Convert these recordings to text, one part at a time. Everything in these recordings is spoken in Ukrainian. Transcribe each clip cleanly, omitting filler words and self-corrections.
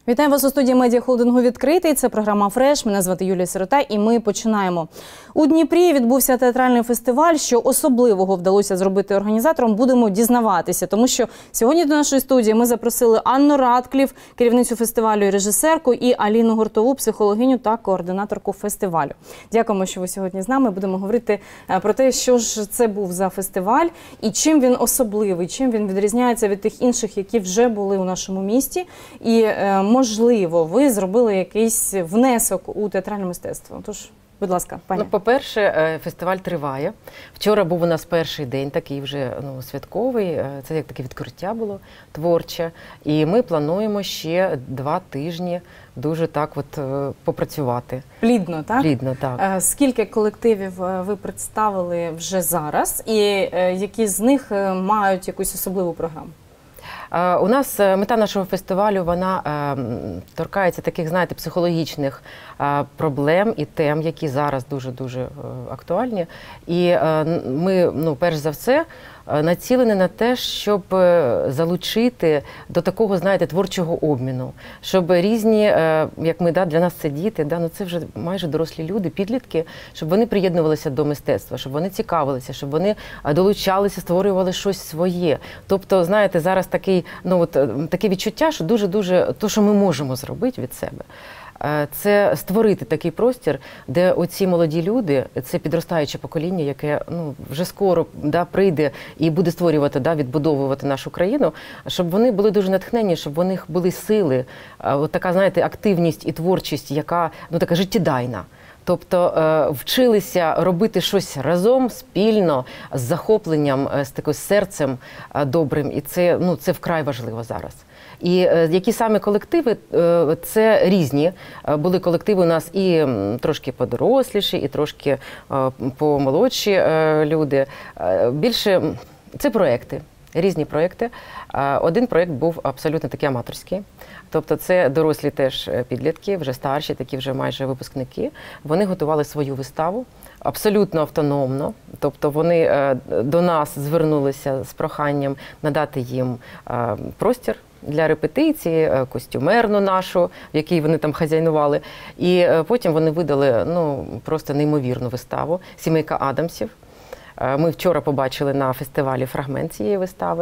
Вітаю вас у студії медіахолдингу «Відкритий». Це програма «Фреш». Мене звати Юлія Сирота і ми починаємо. У Дніпрі відбувся театральний фестиваль. Що особливого вдалося зробити організаторам, будемо дізнаватися. Тому що сьогодні до нашої студії ми запросили Анну Радкліф, керівницю фестивалю і режисерку, і Аліну Гуртову, психологиню та координаторку фестивалю. Дякуємо, що ви сьогодні з нами. Будемо говорити про те, що ж це був за фестиваль і чим він особливий, чим він відрізняється від тих інших, які вже були у нашому місті. І можливо, ви зробили якийсь внесок у театральне мистецтво. Тож, будь ласка, пані. По-перше, фестиваль триває. Вчора був у нас перший день, такий вже святковий. Це як таке відкриття було творче. І ми плануємо ще 2 тижні дуже так от попрацювати. Плідно, так? Плідно, так. Скільки колективів ви представили вже зараз? І які з них мають якусь особливу програму? У нас мета нашого фестивалю, вона торкається таких, знаєте, психологічних проблем і тем, які зараз дуже-дуже актуальні. І ми, перш за все, націлені на те, щоб залучити до такого, знаєте, творчого обміну. Щоб різні, як ми, для нас це діти, це вже майже дорослі люди, підлітки, щоб вони приєднувалися до мистецтва, щоб вони цікавилися, щоб вони долучалися, створювали щось своє. Тобто, знаєте, зараз таке відчуття, що дуже-дуже, то, що ми можемо зробити від себе, це створити такий простір, де оці молоді люди, це підростаюче покоління, яке вже скоро прийде і буде створювати, відбудовувати нашу країну, щоб вони були дуже натхнені, щоб у них були сили, от така, знаєте, активність і творчість, яка така життєдайна. Тобто вчилися робити щось разом, спільно, з захопленням, з таким серцем добрим. І це вкрай важливо зараз. І які саме колективи, це різні. Були колективи у нас і трошки подоросліші, і трошки помолодші люди. Більше це проекти, різні проекти. Один проект був абсолютно такий аматорський. Тобто це дорослі теж підлітки, вже старші, такі вже майже випускники. Вони готували свою виставу абсолютно автономно. Тобто вони до нас звернулися з проханням надати їм простір для репетиції, костюмерну нашу, в якій вони там хазяйнували. І потім вони видали просто неймовірну виставу «Сімейка Адамсів». Ми вчора побачили на фестивалі фрагмент цієї вистави.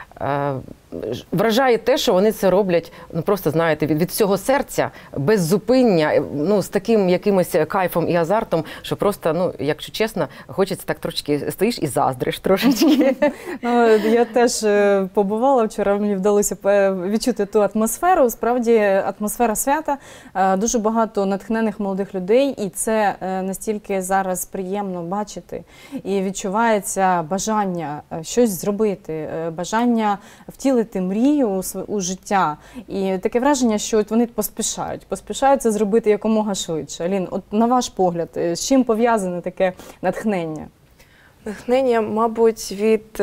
Вражає те, що вони це роблять, просто, знаєте, від всього серця, без зупиння, з таким якимось кайфом і азартом, що просто, якщо чесно, хочеться так трошки, стоїш і заздриш трошечки. Я теж побувала вчора, мені вдалося відчути ту атмосферу, справді атмосфера свята, дуже багато натхнених молодих людей, і це настільки зараз приємно бачити, і відчувається бажання щось зробити, бажання втілити мрію у життя. І таке враження, що вони поспішають це зробити якомога швидше. Алін, от на ваш погляд, з чим пов'язане таке натхнення? Натхнення, мабуть, від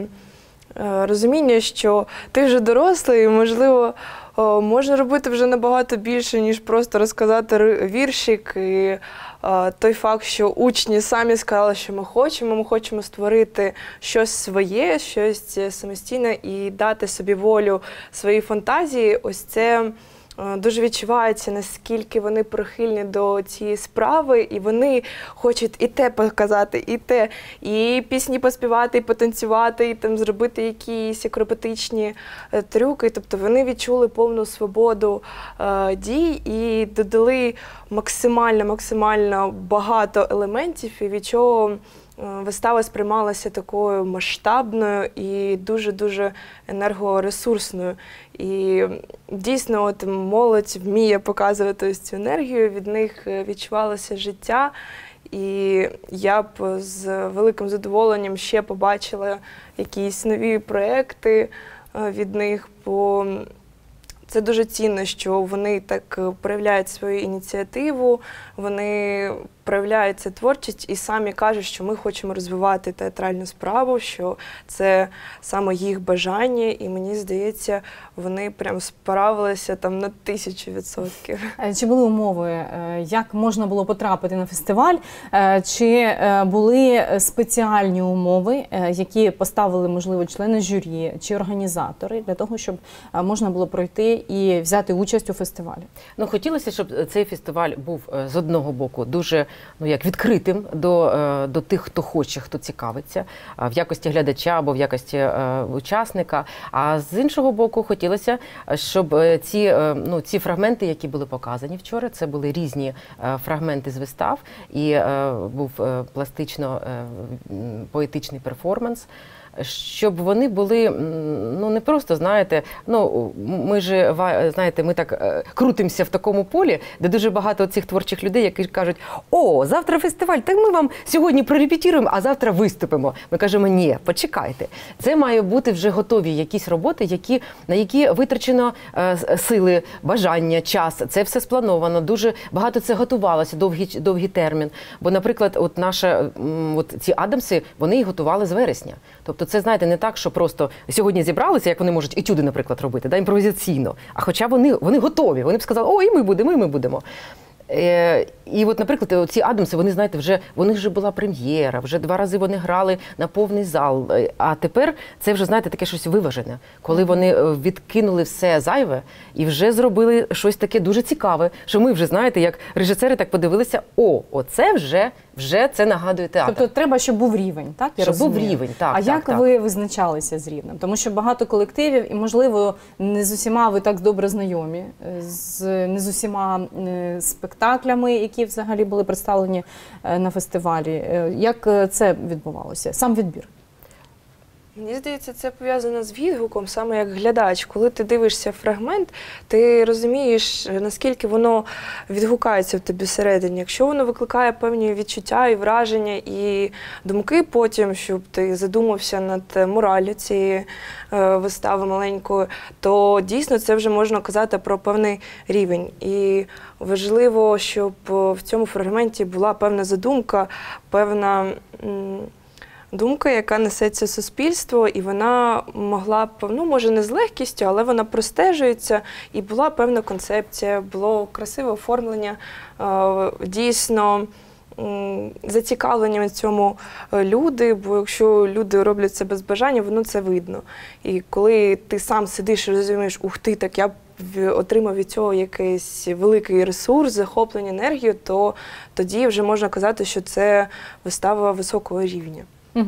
розуміння, що ти вже дорослий, і, можливо, можна робити вже набагато більше, ніж просто розказати віршик. І той факт, що учні самі сказали, що ми хочемо створити щось своє, щось самостійне і дати собі волю своїй фантазії, ось це дуже відчувається, наскільки вони прихильні до цієї справи, і вони хочуть і те показати, і те, і пісні поспівати, і потанцювати, і там зробити якісь акробатичні трюки. Тобто вони відчули повну свободу дій і додали максимально багато елементів, і від чого вистава сприймалася такою масштабною і дуже-дуже енергоресурсною. І дійсно от молодь вміє показувати ось цю енергію, від них відчувалося життя. І я б з великим задоволенням ще побачила якісь нові проекти від них, бо це дуже цінно, що вони так проявляють свою ініціативу, вони проявляється творчість і самі кажуть, що ми хочемо розвивати театральну справу, що це саме їх бажання, і мені здається, вони прям справилися там на 1000%. Чи були умови, як можна було потрапити на фестиваль? Чи були спеціальні умови, які поставили, можливо, члени журі чи організатори для того, щоб можна було пройти і взяти участь у фестивалі? Ну, хотілося, щоб цей фестиваль був з одного боку дуже відкритим до тих, хто хоче, хто цікавиться, в якості глядача або в якості учасника. А з іншого боку, хотілося, щоб ці фрагменти, які були показані вчора, це були різні фрагменти з вистав, і був пластично-поетичний перформанс, щоб вони були, не просто, знаєте, ми так крутимося в такому полі, де дуже багато цих творчих людей, які кажуть: о, завтра фестиваль, так ми вам сьогодні прорепетируємо, а завтра виступимо. Ми кажемо: ні, почекайте. Це має бути вже готові якісь роботи, на які витрачено сили, бажання, час. Це все сплановано, дуже багато це готувалося, довгий термін. Бо, наприклад, ці Адамси, вони їх готували з вересня. Тобто це, знаєте, не так, що просто сьогодні зібралися, як вони можуть етюди, наприклад, робити, імпровізаційно. А хоча вони готові, вони б сказали: о, і ми будемо. І наприклад, ці Адамси, вони, знаєте, вони вже була прем'єра, вже 2 рази вони грали на повний зал. А тепер це вже, знаєте, таке щось виважене, коли вони відкинули все зайве і вже зробили щось таке дуже цікаве, що ми вже, знаєте, як режисери так подивилися: оце вже це нагадує театр. Тобто треба, щоб був рівень, так? Був рівень, так. А як ви визначалися з рівнем? Тому що багато колективів, і, можливо, не з усіма ви так добре знайомі, не з усіма спектаклями, які взагалі були представлені на фестивалі. Як це відбувалося? Сам відбір? Мені здається, це пов'язано з відгуком, саме як глядач. Коли ти дивишся фрагмент, ти розумієш, наскільки воно відгукається в тобі всередині. Якщо воно викликає певні відчуття і враження, і думки потім, щоб ти задумався над мораллю цієї вистави маленької, то дійсно це вже можна казати про певний рівень. І важливо, щоб в цьому фрагменті була певна задумка, певна думка, яка несеться суспільство, і вона могла б, може не з легкістю, але вона простежується, і була певна концепція, було красиве оформлення, дійсно зацікавлені в цьому люди, бо якщо люди роблять це без бажання, воно це видно. І коли ти сам сидиш і розумієш: ух ти, так я отримав від цього якийсь великий ресурс, захоплення, енергію, то тоді вже можна казати, що це вистава високого рівня.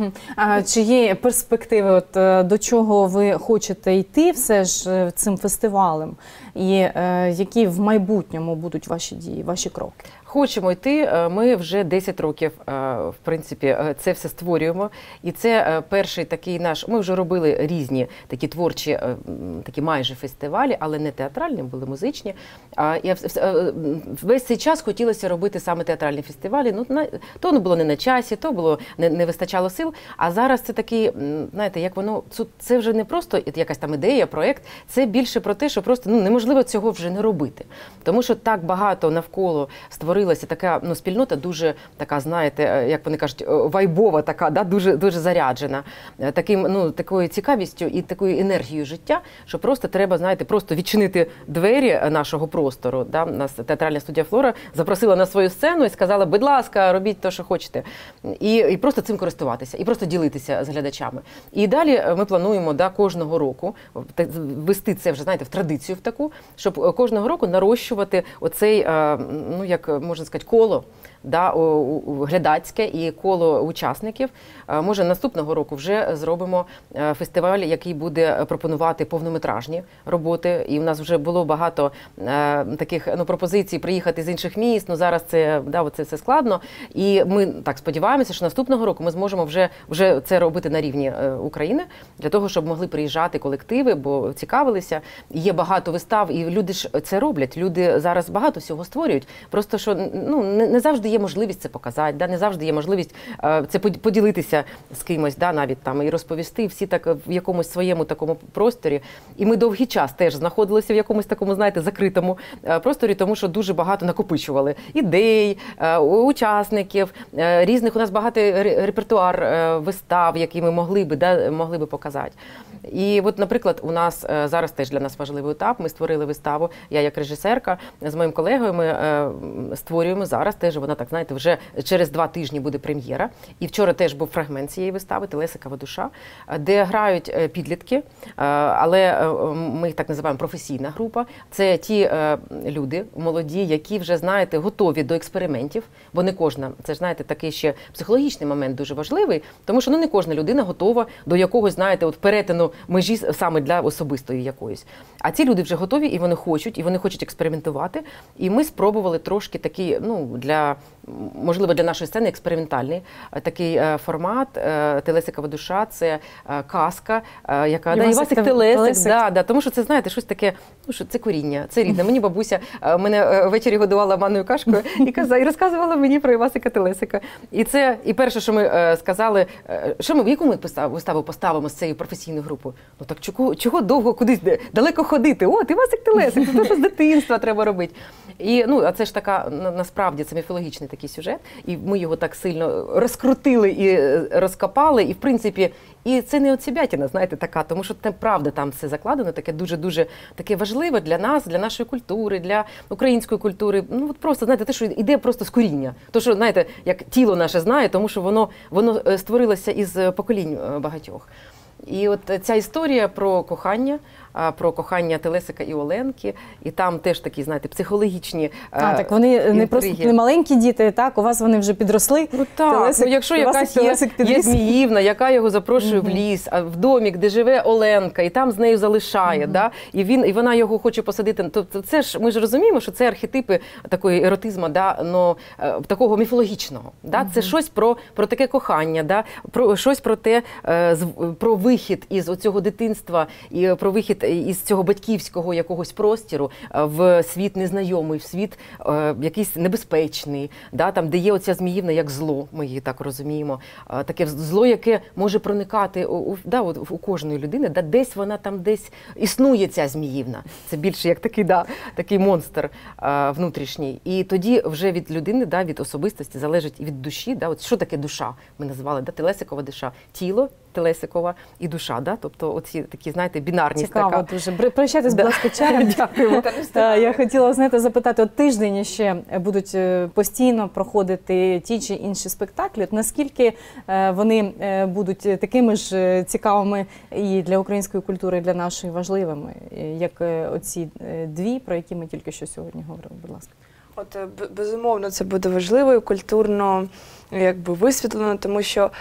А чи є перспективи, до чого ви хочете йти все ж цим фестивалем? І які в майбутньому будуть ваші дії, ваші кроки? Хочемо йти. Ми вже 10 років, в принципі, це все створюємо. І це перший такий наш... Ми вже робили різні такі творчі, такі майже фестивалі, але не театральні, були музичні. І весь цей час хотілося робити саме театральні фестивалі. То було не на часі, то було не вистачало сил. А зараз це такий, знаєте, як воно... Це вже не просто якась там ідея, проєкт. Це більше про те, що просто неможливо цього вже не робити. Тому що так багато навколо створилося така спільнота, дуже така, знаєте, як вони кажуть, вайбова, така, дуже, дуже заряджена такою цікавістю і такою енергією життя, що просто треба, знаєте, просто відчинити двері нашого простору. Нас театральна студія «Флора» запросила на свою сцену і сказала: будь ласка, робіть те, що хочете. І просто цим користуватися, і просто ділитися з глядачами. І далі ми плануємо кожного року ввести це вже, знаєте, в традицію в таку, щоб кожного року нарощувати оцей, як можна сказати, коло глядацьке і коло учасників. Може, наступного року вже зробимо фестиваль, який буде пропонувати повнометражні роботи. І в нас вже було багато таких пропозицій приїхати з інших міст. Зараз це все складно. І ми так сподіваємося, що наступного року ми зможемо вже це робити на рівні України, для того, щоб могли приїжджати колективи, бо цікавилися. Є багато вистав, і люди ж це роблять. Люди зараз багато всього створюють. Просто, що не завжди є можливість це показати, да, не завжди є можливість це поділитися з кимось, да, навіть там, і розповісти, всі так в якомусь своєму такому просторі. І ми довгий час теж знаходилися в якомусь такому, знаєте, закритому просторі, тому що дуже багато накопичували ідей, учасників, різних, у нас багатий репертуар вистав, які ми могли би показати. І от, наприклад, у нас зараз теж для нас важливий етап, ми створили виставу, я як режисерка, з моїм колегою ми створюємо зараз, теж вона так, знаєте, вже через 2 тижні буде прем'єра. І вчора теж був фрагмент цієї вистави «Телесикова душа», де грають підлітки, але ми їх так називаємо професійна група. Це ті люди молоді, які вже, знаєте, готові до експериментів, бо не кожна, це ж, знаєте, такий ще психологічний момент дуже важливий, тому що не кожна людина готова до якогось, знаєте, от перетину межі саме для особистої якоїсь. А ці люди вже готові, і вони хочуть експериментувати. І ми спробували трошки такий, можливо, для нашої сцени експериментальний такий формат. «Телесикова душа» – це казка, яка Івасик Телесик. Тому що це, знаєте, щось таке, що це коріння, це рідне. Мені бабуся мене ввечері годувала манною кашкою і розказувала мені про Івасика Телесика. І перше, що ми сказали, яку ми виставу поставимо з цією професійною групою? Ну так чого довго кудись далеко ходити? От, Івасик Телесик, це те, що з дитинства треба робити. І, а це ж така, насправді, це міфологічний такий сюжет, і ми його так сильно розкрутили і розкопали, і, в принципі, і це не отсебятина, знаєте, така, тому що це правда там все закладено, таке дуже-дуже таке важливе для нас, для нашої культури, для української культури. От просто, знаєте, те, що йде просто з коріння. То, що, знаєте, як тіло наше знає, тому що воно створилося із поколінь багатьох. І от ця історія про кохання Телесика і Оленки, і там теж такі, знаєте, психологічні так вони не просто не маленькі діти, так, у вас вони вже підросли. Ну так, Телесик, якщо якась є Зміївна, яка його запрошує в ліс, в домік, де живе Оленка, і там з нею залишає, да, і вона його хоче посадити. Тобто це ж, ми ж розуміємо, що це архетипи такої еротизму, да, такого міфологічного. Да, це щось про таке кохання, да, щось про те, про вихід із оцього дитинства, і про вихід із цього батьківського якогось простору в світ незнайомий, в світ якийсь небезпечний, да, там, де є оця Зміївна як зло, ми її так розуміємо, таке зло, яке може проникати у кожної людини, да, десь вона там десь існує ця Зміївна. Це більше як такий монстр внутрішній. І тоді вже від людини, да, від особистості залежить від душі, да, от що таке душа, ми називали, да, Телесикова душа, тіло Телесикова і душа, да? Тобто оці такі, знаєте, бінарність. Цікаво дуже. Прощайтесь, будь ласка, чаєм. Дякуємо. Я хотіла, знаєте, запитати, от тиждень ще будуть постійно проходити ті чи інші спектаклі. Наскільки вони будуть такими ж цікавими і для української культури, і для нашої важливими, як оці дві, про які ми тільки що сьогодні говорили, будь ласка. От, безумовно, це буде важливо і культурно висвітлено, тому що,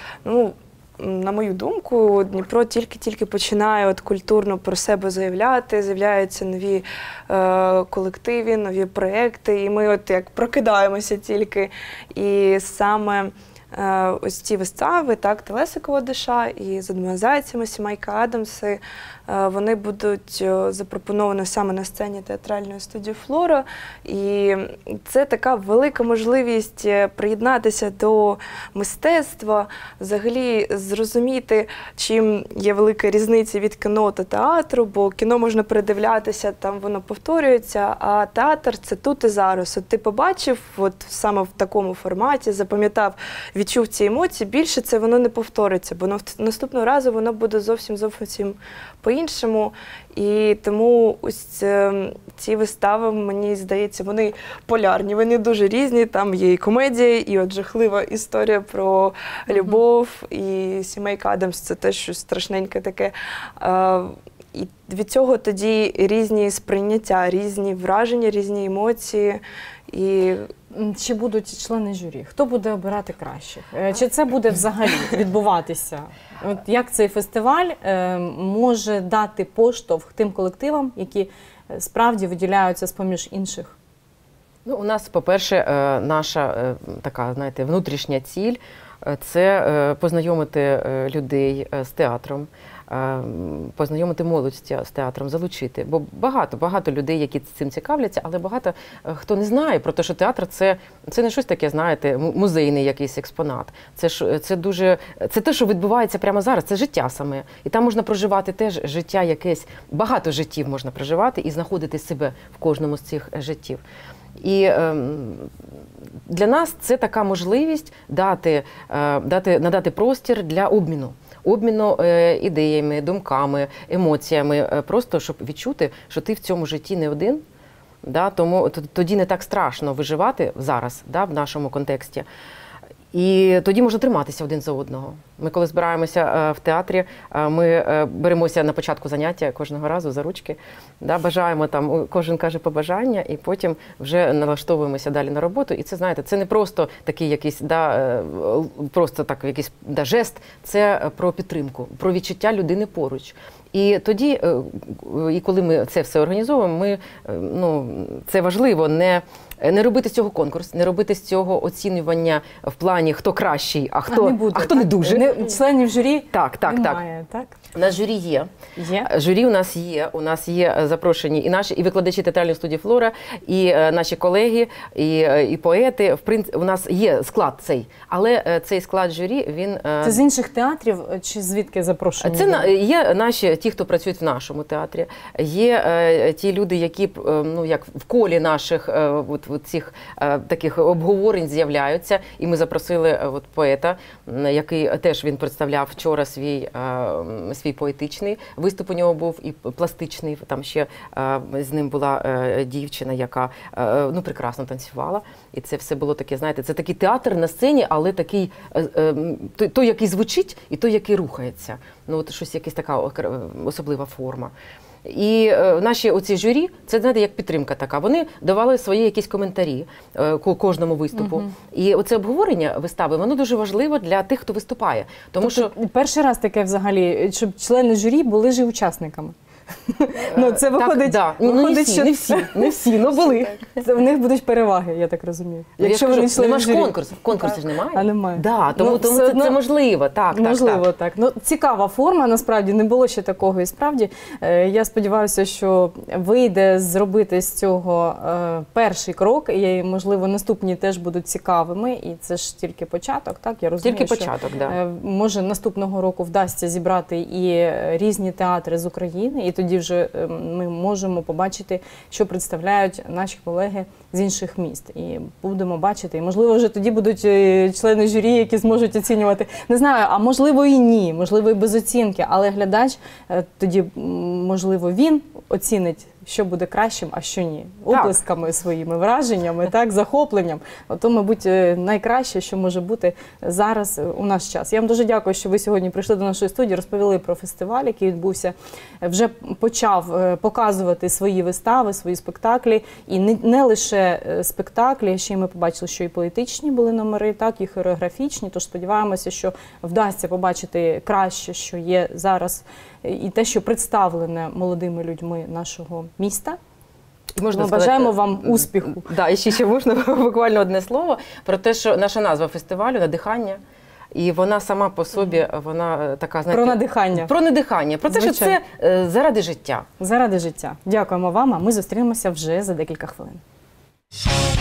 на мою думку, Дніпро тільки починає культурно про себе заявляти, з'являються нові колективи, нові проекти, і ми як прокидаємося тільки. І саме ось ці вистави, так, Телесикова душа і «За двома зайцями», «Сімейка Адамси», вони будуть запропоновані саме на сцені театральної студії «Флора». І це така велика можливість приєднатися до мистецтва, взагалі зрозуміти, чим є велика різниця від кіно та театру, бо кіно можна передивлятися, там воно повторюється, а театр – це тут і зараз. От ти побачив саме в такому форматі, запам'ятав, відчув ці емоції, більше це воно не повториться, бо наступного разу воно буде зовсім по-іншому. І тому ось ці вистави, мені здається, вони полярні, вони дуже різні. Там є і комедія, і жахлива історія про любов, і «Сімейка Адамс» – це теж щось страшненьке таке. І від цього тоді різні сприйняття, різні враження, різні емоції. І чи будуть члени журі? Хто буде обирати кращих? Чи це буде взагалі відбуватися? От як цей фестиваль може дати поштовх тим колективам, які справді виділяються з-поміж інших? У нас, по-перше, наша така, знаєте, внутрішня ціль – це познайомити людей з театром, познайомити молодь з театром, залучити. Бо багато людей, які цим цікавляться, але багато хто не знає про те, що театр це не щось таке, знаєте, музейний якийсь експонат. Це те, що відбувається прямо зараз, це життя саме. І там можна проживати теж життя якесь, багато життів можна проживати і знаходити себе в кожному з цих життів. І для нас це така можливість надати простір для обміну ідеями, думками, емоціями, просто щоб відчути, що ти в цьому житті не один. Тому тоді не так страшно виживати зараз, в нашому контексті. І тоді можна триматися один за одного. Ми коли збираємося в театрі, ми беремося на початку заняття кожного разу за ручки, бажаємо там, кожен каже побажання, і потім вже налаштовуємося далі на роботу. І це, знаєте, це не просто такий якийсь, просто так якийсь жест, це про підтримку, про відчуття людини поруч. І тоді, і коли ми це все організовуємо, це важливо не робити з цього конкурс, не робити з цього оцінювання в плані, хто кращий, а хто не дуже. Членів журі немає, так? У нас журі є. Журі у нас є запрошені і викладачі театральної студії «Флора», і наші колеги, і поети. У нас є склад цей, але цей склад журі, він... Це з інших театрів чи звідки запрошені? Це є ті, хто працюють в нашому театрі. Є ті люди, які як в колі наших цих таких обговорень з'являються. І ми запросили поета, який теж він представляв вчора свій поетичний виступ у нього був, і пластичний. Там ще з ним була дівчина, яка прекрасно танцювала. І це все було таке, знаєте, це такий театр на сцені, але такий, той, який звучить, і той, який рухається. Щось якась така особлива форма. І наші оці журі, це, знаєте, як підтримка така. Вони давали свої якісь коментарі кожному виступу. І оце обговорення вистави, воно дуже важливо для тих, хто виступає. Тому що перший раз таке взагалі, щоб члени журі були ж учасниками. Це виходить, що не всі, були. В них будуть переваги, я так розумію. Якщо вони члени журі. Конкурсу ж немає. А немає. Тому це можливо. Можливо, так. Цікава форма, насправді, не було ще такого. І справді, я сподіваюся, що вийде зробити з цього перший крок, і, можливо, наступні теж будуть цікавими, і це ж тільки початок, так? Я розумію, тільки початок, так. Може, наступного року вдасться зібрати і різні театри з України, і тоді вже ми можемо побачити, що представляють наші колеги з інших міст. І будемо бачити, і можливо вже тоді будуть члени журі, які зможуть оцінювати. Не знаю, а можливо і ні, можливо і без оцінки, але глядач тоді, можливо, він оцінить, що буде кращим, а що ні. Оплесками своїми, враженнями, захопленням. Ото, мабуть, найкраще, що може бути зараз у наш час. Я вам дуже дякую, що ви сьогодні прийшли до нашої студії, розповіли про фестиваль, який відбувся, вже почав показувати свої вистави, свої спектаклі. І не лише спектаклі, ще й ми побачили, що і поетичні були номери, і хореографічні. Тож сподіваємося, що вдасться побачити краще, що є зараз, і те, що представлене молодими людьми нашого міста. Ми бажаємо вам успіху. І ще можна буквально одне слово про те, що наша назва фестивалю «Надихання». І вона сама по собі, вона така, знаєте... Про надихання. Про надихання. Про те, що це заради життя. Заради життя. Дякуємо вам, а ми зустрінемося вже за декілька хвилин.